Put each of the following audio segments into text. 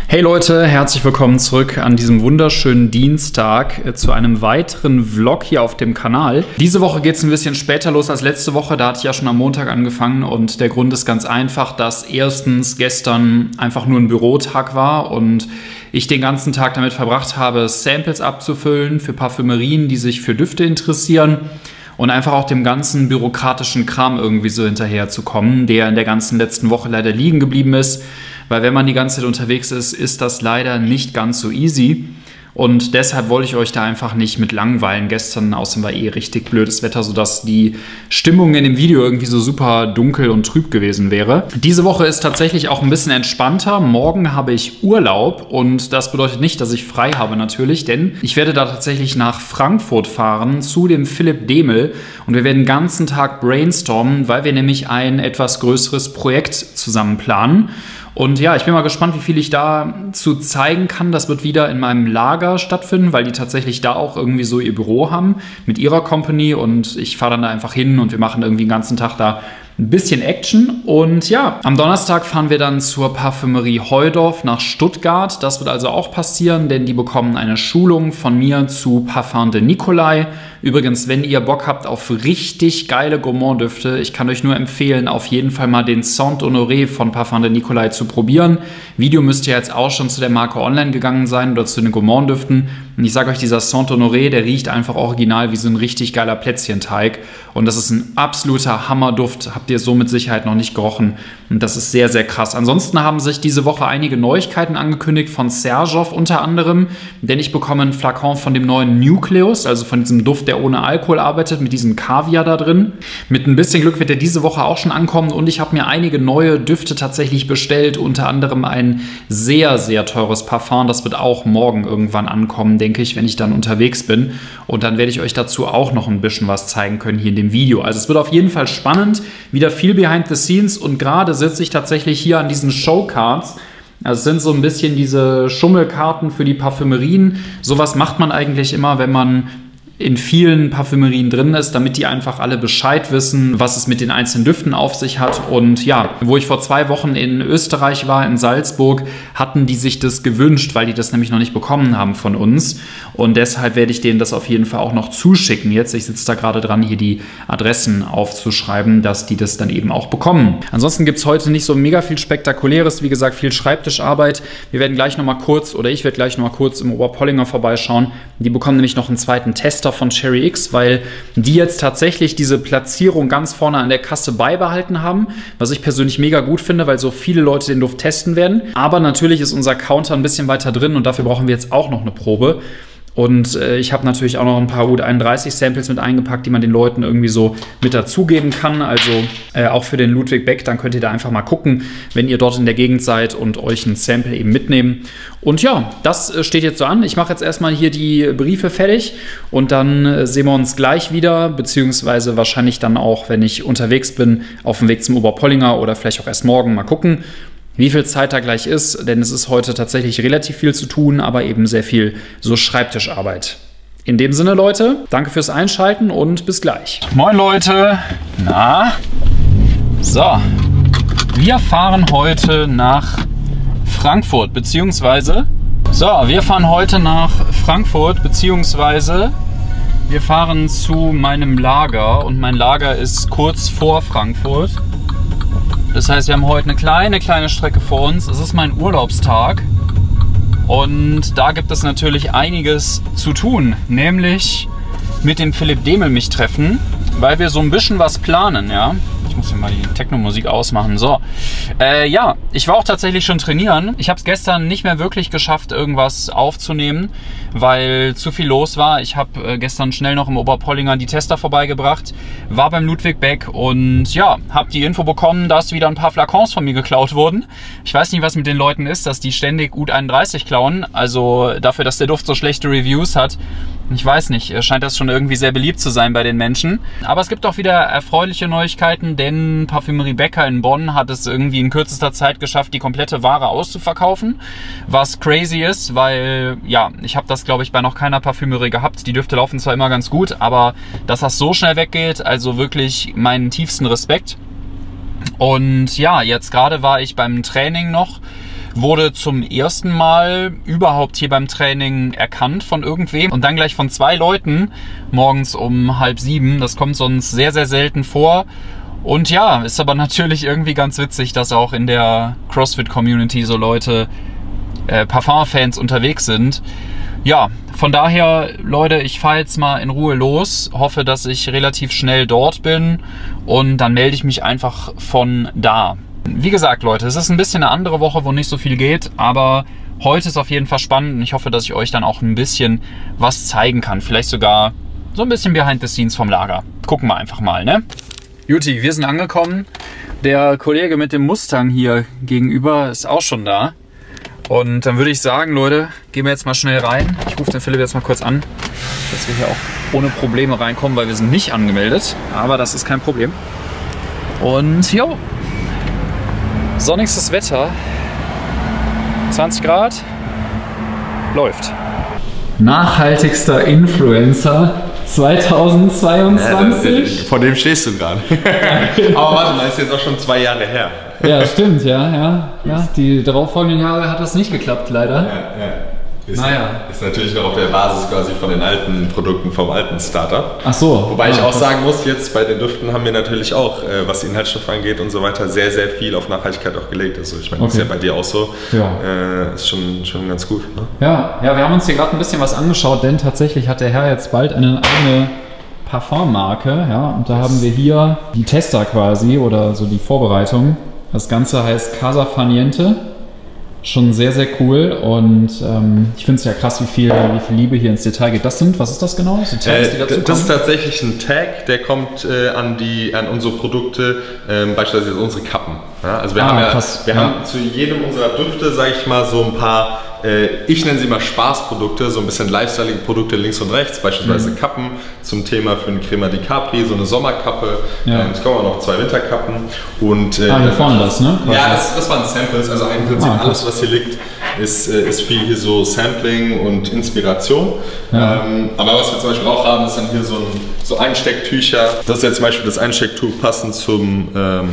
Hey Leute, herzlich willkommen zurück an diesem wunderschönen Dienstag zu einem weiteren Vlog hier auf dem Kanal. Diese Woche geht es ein bisschen später los als letzte Woche, da hatte ich ja schon am Montag angefangen und der Grund ist ganz einfach, dass erstens gestern einfach nur ein Bürotag war und ich den ganzen Tag damit verbracht habe, Samples abzufüllen für Parfümerien, die sich für Düfte interessieren. Und einfach auch dem ganzen bürokratischen Kram irgendwie so hinterherzukommen, der in der ganzen letzten Woche leider liegen geblieben ist. Weil wenn man die ganze Zeit unterwegs ist, ist das leider nicht ganz so easy. Und deshalb wollte ich euch da einfach nicht mit langweilen. Gestern außerdem war eh richtig blödes Wetter, sodass die Stimmung in dem Video irgendwie so super dunkel und trüb gewesen wäre. Diese Woche ist tatsächlich auch ein bisschen entspannter. Morgen habe ich Urlaub und das bedeutet nicht, dass ich frei habe natürlich, denn ich werde da tatsächlich nach Frankfurt fahren zu dem Philipp Demel und wir werden den ganzen Tag brainstormen, weil wir nämlich ein etwas größeres Projekt zusammen planen. Und ja, ich bin mal gespannt, wie viel ich dazu zeigen kann. Das wird wieder in meinem Lager stattfinden, weil die tatsächlich da auch irgendwie so ihr Büro haben mit ihrer Company. Und ich fahre dann da einfach hin und wir machen irgendwie den ganzen Tag da ein bisschen Action. Und ja, am Donnerstag fahren wir dann zur Parfümerie Heudorf nach Stuttgart. Das wird also auch passieren, denn die bekommen eine Schulung von mir zu Parfum de Nicolai. Übrigens, wenn ihr Bock habt auf richtig geile Gourmand-Düfte, ich kann euch nur empfehlen, auf jeden Fall mal den Saint-Honoré von Parfum de Nicolai zu probieren. Video müsste ja jetzt auch schon zu der Marke online gegangen sein oder zu den Gourmand-Düften. Und ich sage euch, dieser Saint-Honoré, der riecht einfach original wie so ein richtig geiler Plätzchenteig. Und das ist ein absoluter Hammerduft. Habt ihr so mit Sicherheit noch nicht gerochen. Und das ist sehr, sehr krass. Ansonsten haben sich diese Woche einige Neuigkeiten angekündigt von Serjoff unter anderem. Denn ich bekomme einen Flakon von dem neuen Nucleus, also von diesem Duft, der ohne Alkohol arbeitet, mit diesem Kaviar da drin. Mit ein bisschen Glück wird der diese Woche auch schon ankommen. Und ich habe mir einige neue Düfte tatsächlich bestellt. Unter anderem ein sehr, sehr teures Parfum. Das wird auch morgen irgendwann ankommen, denke ich, wenn ich dann unterwegs bin. Und dann werde ich euch dazu auch noch ein bisschen was zeigen können hier in dem Video. Also es wird auf jeden Fall spannend. Wieder viel behind the scenes. Und gerade sitze ich tatsächlich hier an diesen Showcards. Also es sind so ein bisschen diese Schummelkarten für die Parfümerien. Sowas macht man eigentlich immer, wenn man in vielen Parfümerien drin ist, damit die einfach alle Bescheid wissen, was es mit den einzelnen Düften auf sich hat. Und ja, wo ich vor 2 Wochen in Österreich war, in Salzburg, hatten die sich das gewünscht, weil die das nämlich noch nicht bekommen haben von uns. Und deshalb werde ich denen das auf jeden Fall auch noch zuschicken jetzt. Ich sitze da gerade dran, hier die Adressen aufzuschreiben, dass die das dann eben auch bekommen. Ansonsten gibt es heute nicht so mega viel Spektakuläres. Wie gesagt, viel Schreibtischarbeit. Wir werden gleich nochmal kurz, oder ich werde gleich nochmal kurz im Oberpollinger vorbeischauen. Die bekommen nämlich noch einen zweiten Tester von Cherry X, weil die jetzt tatsächlich diese Platzierung ganz vorne an der Kasse beibehalten haben, was ich persönlich mega gut finde, weil so viele Leute den Duft testen werden. Aber natürlich ist unser Counter ein bisschen weiter drin und dafür brauchen wir jetzt auch noch eine Probe. Und ich habe natürlich auch noch ein paar Oud 31 Samples mit eingepackt, die man den Leuten irgendwie so mit dazugeben kann. Also auch für den Ludwig Beck, dann könnt ihr da einfach mal gucken, wenn ihr dort in der Gegend seid und euch ein Sample eben mitnehmen. Und ja, das steht jetzt so an. Ich mache jetzt erstmal hier die Briefe fertig und dann sehen wir uns gleich wieder, beziehungsweise wahrscheinlich dann auch, wenn ich unterwegs bin, auf dem Weg zum Oberpollinger oder vielleicht auch erst morgen. Mal gucken, wie viel Zeit da gleich ist, denn es ist heute tatsächlich relativ viel zu tun, aber eben sehr viel so Schreibtischarbeit. In dem Sinne, Leute, danke fürs Einschalten und bis gleich. Moin Leute, na? So, wir fahren heute nach Frankfurt, beziehungsweise wir fahren zu meinem Lager und mein Lager ist kurz vor Frankfurt. Das heißt, wir haben heute eine kleine Strecke vor uns. Es ist mein Urlaubstag und da gibt es natürlich einiges zu tun, nämlich mit dem Philipp Demel mich treffen, weil wir so ein bisschen was planen, ja. Ich muss hier mal die Techno-Musik ausmachen. So, ja, ich war auch tatsächlich schon trainieren. Ich habe es gestern nicht mehr wirklich geschafft, irgendwas aufzunehmen, weil zu viel los war. Ich habe gestern schnell noch im Oberpollinger die Tester vorbeigebracht, war beim Ludwig Beck und ja, habe die Info bekommen, dass wieder ein paar Flakons von mir geklaut wurden. Ich weiß nicht, was mit den Leuten ist, dass die ständig Oud 31 klauen. Also dafür, dass der Duft so schlechte Reviews hat. Ich weiß nicht, scheint das schon irgendwie sehr beliebt zu sein bei den Menschen. Aber es gibt auch wieder erfreuliche Neuigkeiten, denn Parfümerie Becker in Bonn hat es irgendwie in kürzester Zeit geschafft, die komplette Ware auszuverkaufen. Was crazy ist, weil, ja, ich habe das, glaube ich, bei noch keiner Parfümerie gehabt. Die Düfte laufen zwar immer ganz gut, aber dass das so schnell weggeht, also wirklich meinen tiefsten Respekt. Und ja, jetzt gerade war ich beim Training noch wurde zum ersten Mal überhaupt hier beim Training erkannt von irgendwem und dann gleich von 2 Leuten morgens um 6:30. Das kommt sonst sehr, sehr selten vor. Und ja, ist aber natürlich irgendwie ganz witzig, dass auch in der CrossFit-Community so Leute, Parfum-Fans unterwegs sind. Ja, von daher, Leute, ich fahre jetzt mal in Ruhe los, hoffe, dass ich relativ schnell dort bin und dann melde ich mich einfach von da. Wie gesagt, Leute, es ist ein bisschen eine andere Woche, wo nicht so viel geht, aber heute ist auf jeden Fall spannend und ich hoffe, dass ich euch dann auch ein bisschen was zeigen kann. Vielleicht sogar so ein bisschen behind the scenes vom Lager. Gucken wir einfach mal, ne? Juti, wir sind angekommen. Der Kollege mit dem Mustang hier gegenüber ist auch schon da. Und dann würde ich sagen, Leute, gehen wir jetzt mal schnell rein. Ich rufe den Philipp jetzt mal kurz an, dass wir hier auch ohne Probleme reinkommen, weil wir sind nicht angemeldet. Aber das ist kein Problem. Und jo, sonnigstes Wetter, 20 Grad, läuft. Nachhaltigster Influencer 2022. Vor dem stehst du gerade. Aber warte mal, ist jetzt auch schon 2 Jahre her. Ja, stimmt, ja. Die darauffolgenden Jahre hat das nicht geklappt, leider. Ja. Ist natürlich noch auf der Basis quasi von den alten Produkten vom alten Startup. Ach so. Wobei ich auch sagen muss, jetzt bei den Düften haben wir natürlich auch, was die Inhaltsstoffe angeht und so weiter, sehr, sehr viel auf Nachhaltigkeit auch gelegt. Also ich meine, das ist ja bei dir auch so. Ja. Ist schon ganz gut. Ne? Ja, wir haben uns hier gerade ein bisschen was angeschaut, denn tatsächlich hat der Herr jetzt bald eine eigene Parfummarke. Ja, und da haben wir hier die Tester quasi oder so die Vorbereitung. Das Ganze heißt Casa Farniente. Schon sehr, sehr cool und ich finde es ja krass, wie viel Liebe hier ins Detail geht. Was ist das genau? Das ist tatsächlich ein Tag, der kommt an unsere Produkte, beispielsweise unsere Kappen. Ja? Also wir haben zu jedem unserer Düfte, sage ich mal, so ein paar, ich nenne sie mal Spaßprodukte, so ein bisschen lifestyleige Produkte links und rechts, beispielsweise Kappen zum Thema für eine Crema di Capri, so eine Sommerkappe, es kommen auch noch 2 Winterkappen. Und, hier vorne das, ne? Ja, das waren Samples, also im Prinzip alles, was hier liegt, ist viel hier so Sampling und Inspiration. Ja. Aber was wir zum Beispiel auch haben, ist dann hier so Einstecktücher. Das ist jetzt zum Beispiel das Einstecktuch passend zum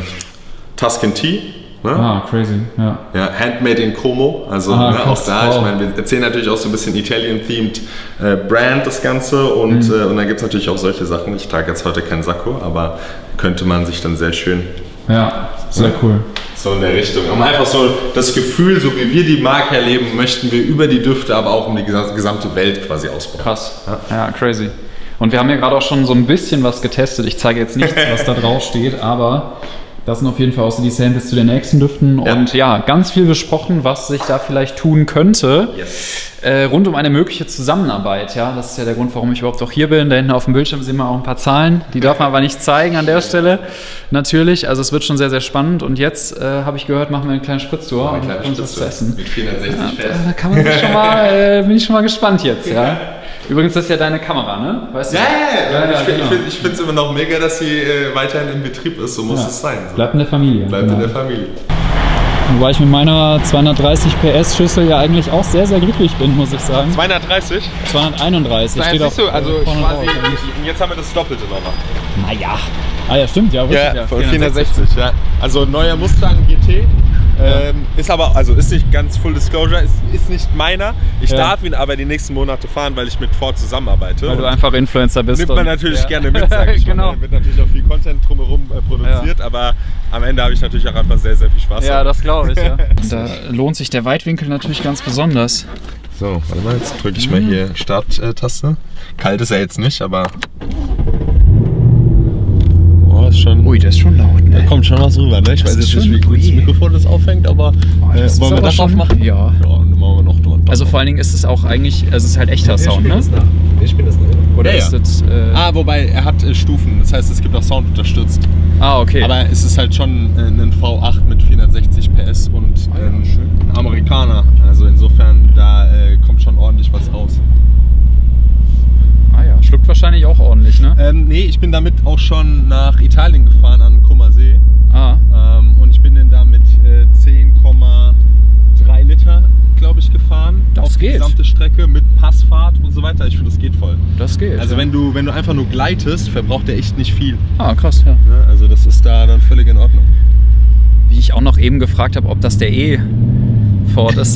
Tuscan Tea. Ne? Crazy, ja. Handmade in Como, also auch da, ich meine, wir erzählen natürlich auch so ein bisschen Italian-themed Brand das Ganze und dann gibt es natürlich auch solche Sachen. Ich trage jetzt heute keinen Sakko, aber könnte man sich dann sehr schön... Ja, sehr cool. So in der Richtung. Um einfach so das Gefühl, so wie wir die Marke erleben, möchten wir über die Düfte, aber auch um die gesamte Welt quasi ausbauen. Krass, ja, crazy. Und wir haben ja gerade auch schon so ein bisschen was getestet. Ich zeige jetzt nichts, was da drauf steht, aber... Das sind auf jeden Fall auch so die Samples zu den nächsten Düften. Ja. Und ja, ganz viel besprochen, was sich da vielleicht tun könnte. Yes. Rund um eine mögliche Zusammenarbeit. Ja, das ist ja der Grund, warum ich überhaupt auch hier bin. Da hinten auf dem Bildschirm sehen wir auch ein paar Zahlen. Die darf man aber nicht zeigen an der Stelle. Natürlich, also es wird schon sehr, sehr spannend. Und jetzt habe ich gehört, machen wir eine kleine Spritztour und uns was zu essen. Mit 460 PS. Da kann man sich schon mal, bin ich schon mal gespannt jetzt. Ja. Übrigens, das ist ja deine Kamera, ne? Weißt du? Ja, ich finde es immer noch mega, dass sie weiterhin in Betrieb ist. So muss es sein. So. Bleibt in der Familie. Bleibt in der Familie. Wobei ich mit meiner 230 PS Schüssel ja eigentlich auch sehr, sehr glücklich bin, muss ich sagen. 230? 231. Nein, steht siehst du, also quasi, und jetzt haben wir das Doppelte nochmal. Naja. Ah ja, stimmt, ja. Ja, von 460, ja. Also neuer Mustang GT. Ist aber, also ist nicht ganz Full Disclosure, ist nicht meiner. Ich darf ihn aber die nächsten Monate fahren, weil ich mit Ford zusammenarbeite. Weil du einfach Influencer bist. Nimmt man natürlich gerne mit, sag ich mal. Wird natürlich auch viel Content drumherum produziert, aber am Ende habe ich natürlich auch einfach sehr, sehr viel Spaß. Ja, das glaube ich, ja. Da lohnt sich der Weitwinkel natürlich ganz besonders. So, warte mal, jetzt drücke ich mal hier Start-Taste. Kalt ist er jetzt nicht, aber... Schon, ui, der ist schon laut, ne? Da kommt schon was rüber, ne? Ich weiß jetzt nicht, wie gut das Mikrofon das aufhängt, aber wollen wir das drauf machen? Ja. Dann machen wir noch drauf. Also vor allen Dingen ist es auch eigentlich, also es ist halt echter Sound, ne? Ich spiele das nach. Oder ist das... wobei, er hat Stufen, das heißt, es gibt auch Sound unterstützt. Okay. Aber es ist halt schon ein V8 mit 460 PS und ein Amerikaner. Also insofern, da kommt schon ordentlich was raus. Schluckt wahrscheinlich auch ordentlich, ne? Nee, ich bin damit auch schon nach Italien gefahren, an Como See. Und ich bin dann da mit 10,3 Liter, glaube ich, gefahren. Das geht. Die gesamte Strecke mit Passfahrt und so weiter. Ich finde, das geht voll. Das geht. Also wenn du einfach nur gleitest, verbraucht der echt nicht viel. Krass, ja. Also das ist da dann völlig in Ordnung. Wie ich auch noch eben gefragt habe, ob das der Ford ist.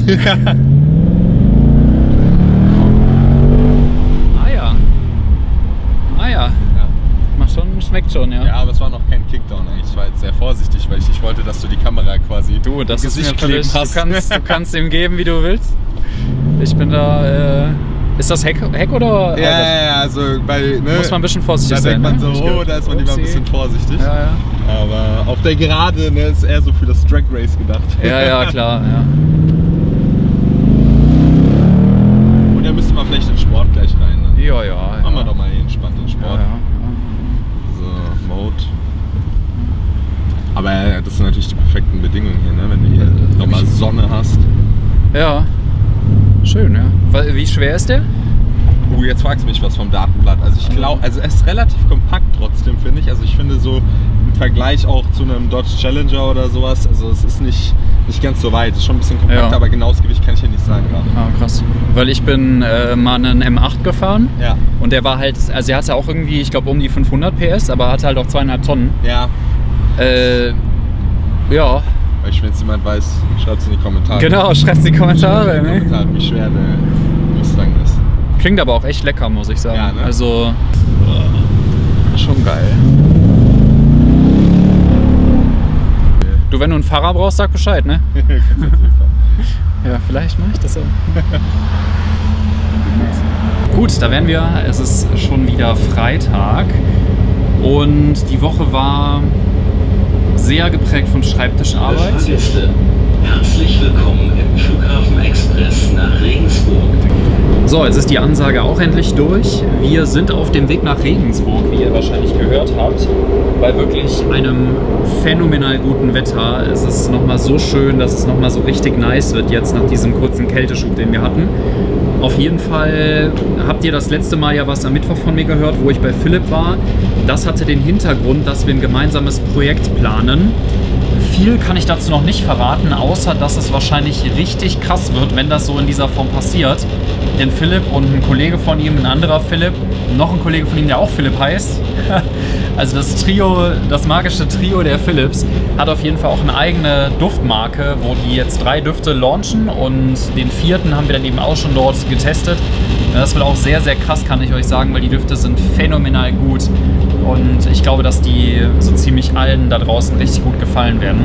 Schmeckt schon, ja. Ja, aber es war noch kein Kickdown eigentlich. Ich war jetzt sehr vorsichtig, weil ich wollte, dass du die Kamera quasi das ist mir völlig, du kannst ihm geben, wie du willst. Ich bin da, ist das Heck oder? Ja, also bei, ne, muss man ein bisschen vorsichtig sein. Da denkt man so, da ist man lieber ein bisschen vorsichtig. Ja. Aber auf der Gerade, ne, ist eher so für das Drag Race gedacht. Ja, klar, ja. Und da müsste man vielleicht in Sport gleich rein. Ne? Ja. Machen wir doch mal hier entspannt in Sport. Ja. Mode. Aber das sind natürlich die perfekten Bedingungen hier, ne? Wenn du hier nochmal Sonne hast. Ja, schön, ja. Wie schwer ist der? Jetzt fragst du mich was vom Datenblatt. Also ich glaube, er ist relativ kompakt trotzdem, finde ich. Also ich finde so im Vergleich auch zu einem Dodge Challenger oder sowas, also es ist nicht ganz so weit. Es ist schon ein bisschen kompakter, aber genaues Gewicht kann ich ja nicht sagen gerade. Ah, krass. Weil ich bin mal einen M8 gefahren. Ja. Und der war halt, also er hatte auch irgendwie, ich glaube um die 500 PS, aber hatte halt auch 2,5 Tonnen. Ja. Ja. Wenn es jemand weiß, schreibt es in die Kommentare. Genau, schreibt es in die Kommentare. Wie schwer der Mustang ist. Klingt aber auch echt lecker, muss ich sagen. Ja, ne? Also schon geil. Du, wenn du einen Fahrer brauchst, sag Bescheid, ne? Ja, vielleicht mache ich das ja. Gut, da wären wir. Es ist schon wieder Freitag und die Woche war sehr geprägt von Schreibtischarbeit. Herzlich willkommen im Flughafen Express nach Regensburg. So, jetzt ist die Ansage auch endlich durch. Wir sind auf dem Weg nach Regensburg, wie ihr wahrscheinlich gehört habt. Bei wirklich einem phänomenal guten Wetter. Es ist nochmal so schön, dass es nochmal so richtig nice wird jetzt nach diesem kurzen Kälteschub, den wir hatten. Auf jeden Fall habt ihr das letzte Mal ja was am Mittwoch von mir gehört, wo ich bei Philipp war. Das hatte den Hintergrund, dass wir ein gemeinsames Projekt planen. Viel kann ich dazu noch nicht verraten, außer dass es wahrscheinlich richtig krass wird, wenn das so in dieser Form passiert. Denn Philipp und ein Kollege von ihm, ein anderer Philipp, noch ein Kollege von ihm, der auch Philipp heißt, also das Trio, das magische Trio der Philips, hat auf jeden Fall auch eine eigene Duftmarke, wo die jetzt 3 Düfte launchen und den 4. haben wir dann eben auch schon dort getestet. Das wird auch sehr, sehr krass, kann ich euch sagen, weil die Düfte sind phänomenal gut und ich glaube, dass die so ziemlich allen da draußen richtig gut gefallen werden.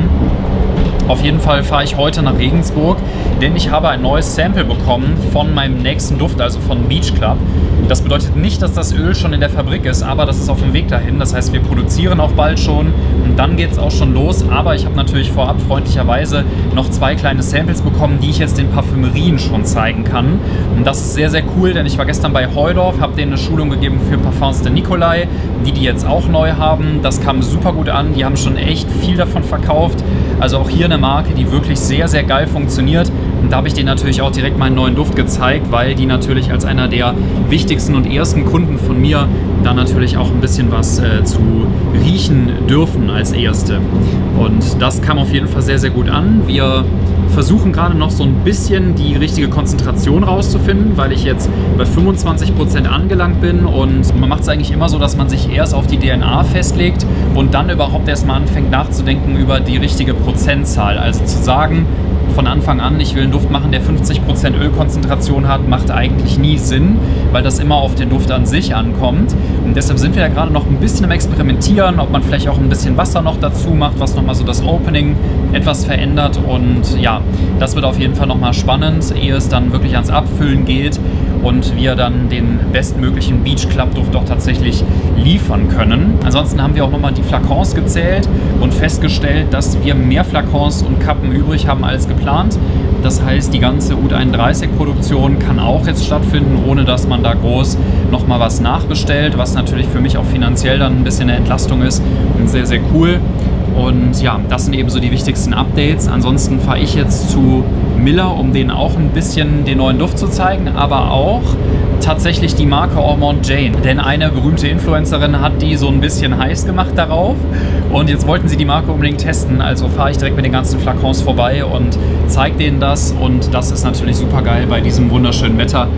Auf jeden Fall fahre ich heute nach Regensburg, denn ich habe ein neues Sample bekommen von meinem nächsten Duft, also von Beach Club. Das bedeutet nicht, dass das Öl schon in der Fabrik ist, aber das ist auf dem Weg dahin. Das heißt, wir produzieren auch bald schon und dann geht es auch schon los. Aber ich habe natürlich vorab freundlicherweise noch 2 kleine Samples bekommen, die ich jetzt den Parfümerien schon zeigen kann. Und das ist sehr, sehr cool, denn ich war gestern bei Heudorf, habe denen eine Schulung gegeben für Parfums de Nicolai, die jetzt auch neu haben. Das kam super gut an, die haben schon echt viel davon verkauft. Also auch hier eine Marke, die wirklich sehr, sehr geil funktioniert. Und da habe ich denen natürlich auch direkt meinen neuen Duft gezeigt, weil die natürlich als einer der wichtigsten und ersten Kunden von mir da natürlich auch ein bisschen was zu riechen dürfen als erste. Und das kam auf jeden Fall sehr, sehr gut an. Wir versuchen gerade noch so ein bisschen die richtige Konzentration rauszufinden, weil ich jetzt bei 25% angelangt bin und man macht es eigentlich immer so, dass man sich erst auf die DNA festlegt und dann überhaupt erstmal anfängt nachzudenken über die richtige Prozentzahl. Also zu sagen, von Anfang an, ich will einen Duft machen, der 50% Ölkonzentration hat, macht eigentlich nie Sinn, weil das immer auf den Duft an sich ankommt. Und deshalb sind wir ja gerade noch ein bisschen am Experimentieren, ob man vielleicht auch ein bisschen Wasser noch dazu macht, was nochmal so das Opening etwas verändert. Und ja, das wird auf jeden Fall nochmal spannend, ehe es dann wirklich ans Abfüllen geht und wir dann den bestmöglichen Beach Club Duft auch tatsächlich liefern können. Ansonsten haben wir auch nochmal die Flakons gezählt und festgestellt, dass wir mehr Flakons und Kappen übrig haben als geplant. Das heißt, die ganze Oud 31 Produktion kann auch jetzt stattfinden, ohne dass man da groß nochmal was nachbestellt, was natürlich für mich auch finanziell dann ein bisschen eine Entlastung ist und sehr, sehr cool. Und ja, das sind eben so die wichtigsten Updates. Ansonsten fahre ich jetzt zu Miller, um denen auch ein bisschen den neuen Duft zu zeigen, aber auch tatsächlich die Marke Ormonde Jane. Denn eine berühmte Influencerin hat die so ein bisschen heiß gemacht darauf und jetzt wollten sie die Marke unbedingt testen. Also fahre ich direkt mit den ganzen Flakons vorbei und zeige denen das und das ist natürlich super geil bei diesem wunderschönen Wetter.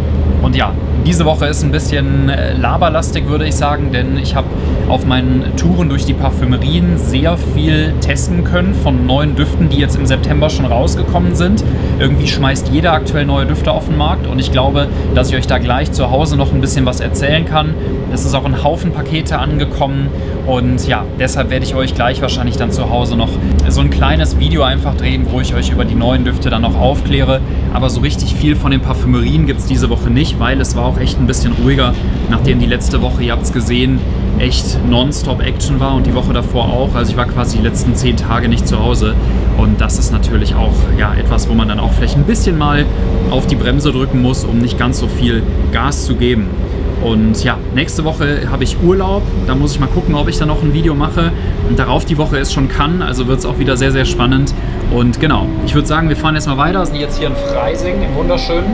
Und ja, diese Woche ist ein bisschen laberlastig, würde ich sagen, denn ich habe auf meinen Touren durch die Parfümerien sehr viel testen können von neuen Düften, die jetzt im September schon rausgekommen sind. Irgendwie schmeißt jeder aktuell neue Düfte auf den Markt und ich glaube, dass ich euch da gleich zu Hause noch ein bisschen was erzählen kann. Es ist auch ein Haufen Pakete angekommen und ja, deshalb werde ich euch gleich wahrscheinlich dann zu Hause noch so ein kleines Video einfach drehen, wo ich euch über die neuen Düfte dann noch aufkläre. Aber so richtig viel von den Parfümerien gibt es diese Woche nicht, weil es war auch echt ein bisschen ruhiger, nachdem die letzte Woche, ihr habt es gesehen, echt nonstop Action war und die Woche davor auch. Also ich war quasi die letzten 10 Tage nicht zu Hause und das ist natürlich auch ja, etwas, wo man dann auch vielleicht ein bisschen mal auf die Bremse drücken muss, um nicht ganz so viel Gas zu geben. Und ja, nächste Woche habe ich Urlaub, da muss ich mal gucken, ob ich da noch ein Video mache. Und darauf die Woche ist schon Cannes, also wird es auch wieder sehr, sehr spannend. Und genau, ich würde sagen, wir fahren jetzt mal weiter, wir sind jetzt hier in Freising, im Wunderschönen.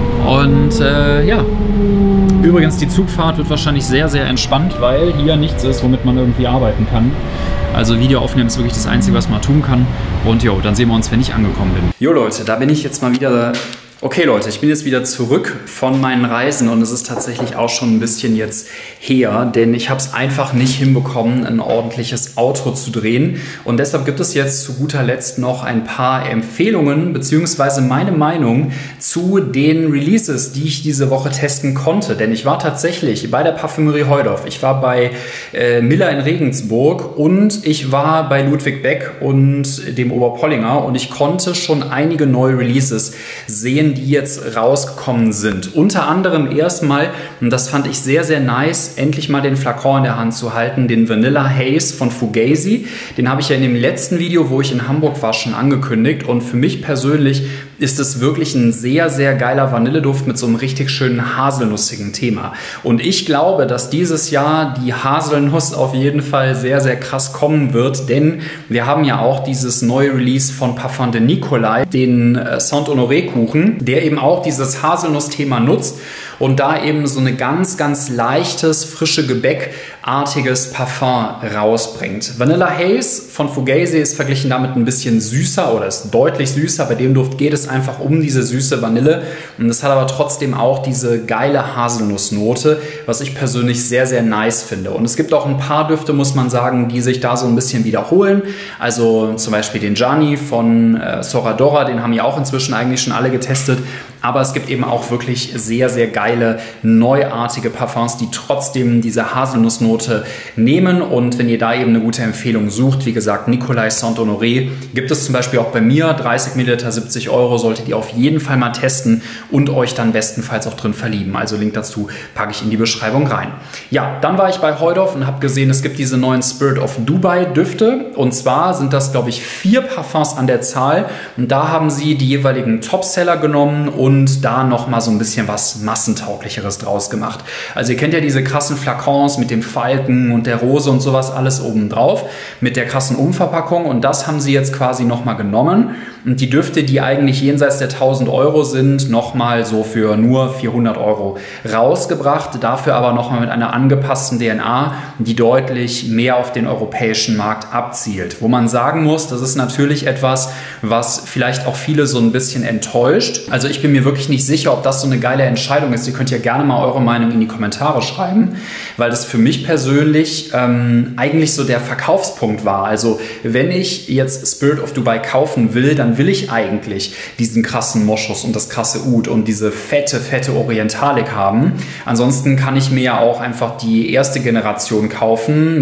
Und ja, übrigens die Zugfahrt wird wahrscheinlich sehr, sehr entspannt, weil hier nichts ist, womit man irgendwie arbeiten kann. Also Video aufnehmen ist wirklich das Einzige, was man tun kann. Und jo, dann sehen wir uns, wenn ich angekommen bin. Jo Leute, da bin ich jetzt mal wieder... Okay Leute, ich bin jetzt wieder zurück von meinen Reisen und es ist tatsächlich auch schon ein bisschen jetzt her, denn ich habe es einfach nicht hinbekommen, ein ordentliches Outro zu drehen und deshalb gibt es jetzt zu guter Letzt noch ein paar Empfehlungen bzw. meine Meinung zu den Releases, die ich diese Woche testen konnte, denn ich war tatsächlich bei der Parfümerie Heudorf, ich war bei Miller in Regensburg und ich war bei Ludwig Beck und dem Oberpollinger und ich konnte schon einige neue Releases sehen, die jetzt rausgekommen sind. Unter anderem erstmal, und das fand ich sehr, sehr nice, endlich mal den Flakon in der Hand zu halten, den Vanilla Haze von Fugazi. Den habe ich ja in dem letzten Video, wo ich in Hamburg war, schon angekündigt und für mich persönlich ist es wirklich ein sehr, sehr geiler Vanilleduft mit so einem richtig schönen haselnussigen Thema. Und ich glaube, dass dieses Jahr die Haselnuss auf jeden Fall sehr, sehr krass kommen wird, denn wir haben ja auch dieses neue Release von Parfum de Nicolai, den Saint-Honoré-Kuchen, der eben auch dieses Haselnuss-Thema nutzt und da eben so eine ganz, ganz leichtes, frische Gebäckartiges Parfum rausbringt. Vanilla Haze von Fugazi ist verglichen damit ein bisschen süßer oder ist deutlich süßer. Bei dem Duft geht es einfach um diese süße Vanille und es hat aber trotzdem auch diese geile Haselnussnote, was ich persönlich sehr, sehr nice finde. Und es gibt auch ein paar Düfte, muss man sagen, die sich da so ein bisschen wiederholen. Also zum Beispiel den Gianni von Soradora, den haben ja auch inzwischen eigentlich schon alle getestet. Aber es gibt eben auch wirklich sehr, sehr geile, neuartige Parfums, die trotzdem diese Haselnussnote nehmen. Und wenn ihr da eben eine gute Empfehlung sucht, wie gesagt, Nicolai Saint-Honoré, gibt es zum Beispiel auch bei mir 30 Milliliter, 70 €, solltet ihr auf jeden Fall mal testen und euch dann bestenfalls auch drin verlieben. Also Link dazu packe ich in die Beschreibung rein. Ja, dann war ich bei Heudorf und habe gesehen, es gibt diese neuen Spirit of Dubai Düfte. Und zwar sind das, glaube ich, 4 Parfums an der Zahl. Und da haben sie die jeweiligen Topseller genommen und da nochmal so ein bisschen was Massentauglicheres draus gemacht. Also ihr kennt ja diese krassen Flakons mit dem Falken und der Rose und sowas alles oben drauf mit der krassen Umverpackung und das haben sie jetzt quasi nochmal genommen und die Düfte, die eigentlich jenseits der 1000 € sind, nochmal so für nur 400 € rausgebracht, dafür aber nochmal mit einer angepassten DNA, die deutlich mehr auf den europäischen Markt abzielt. Wo man sagen muss, das ist natürlich etwas, was vielleicht auch viele so ein bisschen enttäuscht. Also ich bin mir wirklich nicht sicher, ob das so eine geile Entscheidung ist. Ihr könnt ja gerne mal eure Meinung in die Kommentare schreiben, weil das für mich persönlich eigentlich so der Verkaufspunkt war. Also wenn ich jetzt Spirit of Dubai kaufen will, dann will ich eigentlich diesen krassen Moschus und das krasse Oud und diese fette Orientalik haben. Ansonsten kann ich mir ja auch einfach die erste Generation kaufen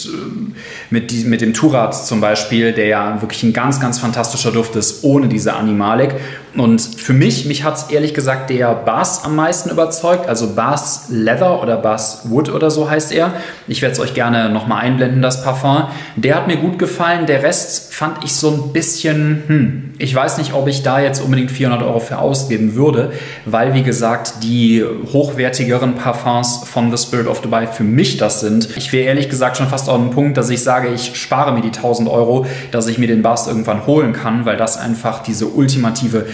mit dem Turat zum Beispiel, der ja wirklich ein ganz, ganz fantastischer Duft ist, ohne diese Animalik. Und für mich hat es ehrlich gesagt der Bass am meisten überzeugt, also Bass Leather oder Bass Wood oder so heißt er. Ich werde es euch gerne nochmal einblenden, das Parfum. Der hat mir gut gefallen, der Rest fand ich so ein bisschen, ich weiß nicht, ob ich da jetzt unbedingt 400 € für ausgeben würde, weil wie gesagt, die hochwertigeren Parfums von The Spirit of Dubai für mich das sind. Ich wäre ehrlich gesagt schon fast auf den Punkt, dass ich sage, ich spare mir die 1000 €, dass ich mir den Bass irgendwann holen kann, weil das einfach diese ultimative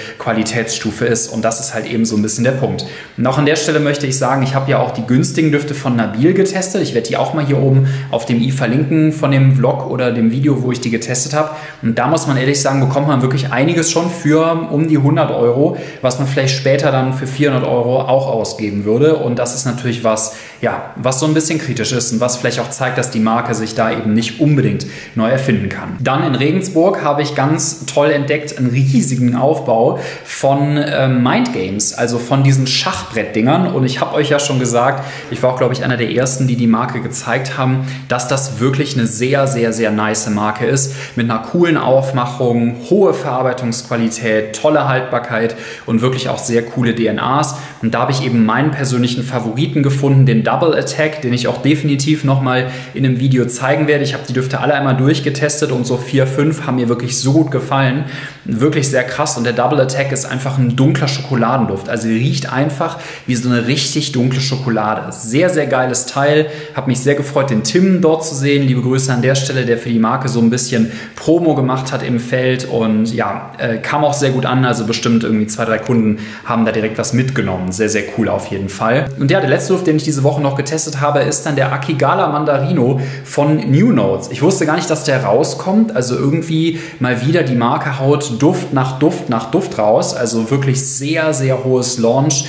Qualitätsstufe ist. Und das ist halt eben so ein bisschen der Punkt. Und auch an der Stelle möchte ich sagen, ich habe ja auch die günstigen Düfte von Nabil getestet. Ich werde die auch mal hier oben auf dem i verlinken von dem Vlog oder dem Video, wo ich die getestet habe. Und da muss man ehrlich sagen, bekommt man wirklich einiges schon für um die 100 €, was man vielleicht später dann für 400 € auch ausgeben würde. Und das ist natürlich was, ja, was so ein bisschen kritisch ist und was vielleicht auch zeigt, dass die Marke sich da eben nicht unbedingt neu erfinden kann. Dann in Regensburg habe ich ganz toll entdeckt einen riesigen Aufbau von Mind Games, also von diesen Schachbrettdingern. Und ich habe euch ja schon gesagt, ich war auch, glaube ich, einer der ersten, die die Marke gezeigt haben, dass das wirklich eine sehr, sehr, sehr nice Marke ist. Mit einer coolen Aufmachung, hohe Verarbeitungsqualität, tolle Haltbarkeit und wirklich auch sehr coole DNAs. Und da habe ich eben meinen persönlichen Favoriten gefunden, den Double Attack, den ich auch definitiv nochmal in einem Video zeigen werde. Ich habe die Düfte alle einmal durchgetestet und so 4, 5 haben mir wirklich so gut gefallen. Wirklich sehr krass. Und der Double Attack ist einfach ein dunkler Schokoladenduft. Also riecht einfach wie so eine richtig dunkle Schokolade. Sehr, sehr geiles Teil. Habe mich sehr gefreut, den Tim dort zu sehen. Liebe Grüße an der Stelle, der für die Marke so ein bisschen Promo gemacht hat im Feld. Und ja, kam auch sehr gut an. Also bestimmt irgendwie 2, 3 Kunden haben da direkt was mitgenommen. Sehr, sehr cool auf jeden Fall. Und ja, der letzte Duft, den ich diese Woche noch getestet habe, ist dann der Akigala Mandarino von New Notes. Ich wusste gar nicht, dass der rauskommt. Also irgendwie mal wieder die Marke haut Duft nach Duft nach Duft raus. Also wirklich sehr, sehr hohes Launch,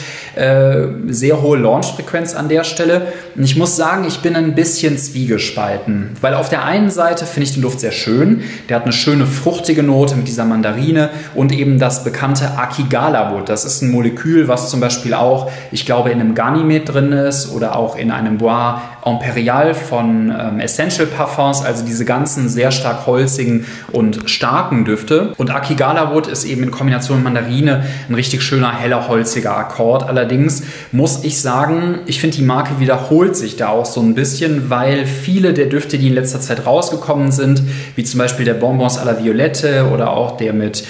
sehr hohe Launchfrequenz an der Stelle. Und ich muss sagen, ich bin ein bisschen zwiegespalten. Weil auf der einen Seite finde ich den Duft sehr schön. Der hat eine schöne fruchtige Note mit dieser Mandarine und eben das bekannte Akigala Wood. Das ist ein Molekül, was zum Beispiel auch, ich glaube, in einem Ganymed drin ist oder auch in einem Bois Imperial von Essential Parfums, also diese ganzen sehr stark holzigen und starken Düfte. Und Akigala Wood ist eben in Kombination mit Mandarine ein richtig schöner, heller, holziger Akkord. Allerdings muss ich sagen, ich finde, die Marke wiederholt sich da auch so ein bisschen, weil viele der Düfte, die in letzter Zeit rausgekommen sind, wie zum Beispiel der Bonbons à la Violette oder auch der mit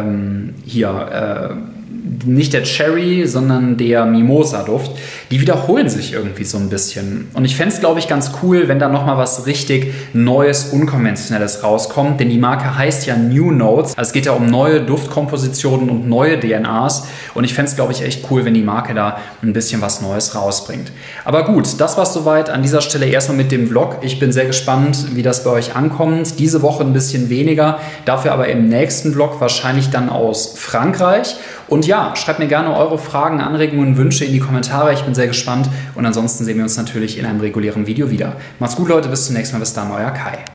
nicht der Cherry, sondern der Mimosa-Duft, die wiederholen sich irgendwie so ein bisschen. Und ich fände es, glaube ich, ganz cool, wenn da nochmal was richtig Neues, Unkonventionelles rauskommt, denn die Marke heißt ja New Notes. Also es geht ja um neue Duftkompositionen und neue DNAs und ich fände es, glaube ich, echt cool, wenn die Marke da ein bisschen was Neues rausbringt. Aber gut, das war's soweit an dieser Stelle erstmal mit dem Vlog. Ich bin sehr gespannt, wie das bei euch ankommt. Diese Woche ein bisschen weniger, dafür aber im nächsten Vlog wahrscheinlich dann aus Frankreich. Und ja, schreibt mir gerne eure Fragen, Anregungen und Wünsche in die Kommentare. Ich bin sehr gespannt und ansonsten sehen wir uns natürlich in einem regulären Video wieder. Macht's gut, Leute, bis zum nächsten Mal. Bis dann, euer Kai.